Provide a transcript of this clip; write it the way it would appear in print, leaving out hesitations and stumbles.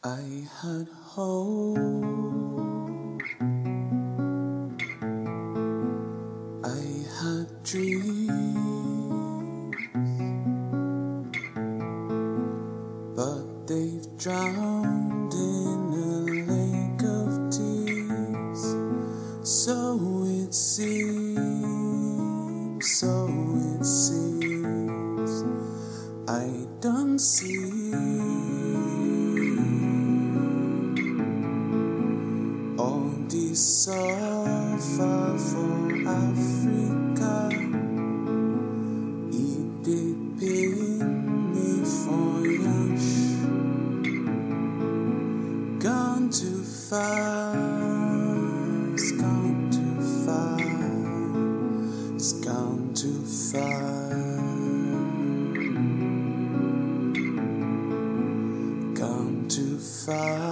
I had hope, I had dreams, but they've drowned in a lake of tears. So it seems, I don't see all this suffer for Africa. It did pain me for yash. Gone too fast, gone too fast, gone too fast, gone too fast.